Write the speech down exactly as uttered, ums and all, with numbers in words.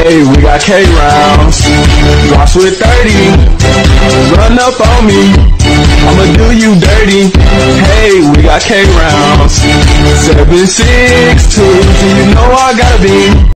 Hey, we got K rounds, drops with thirty, run up on me, I'ma do you dirty. Hey, we got K rounds, seven six two, so you know I gotta be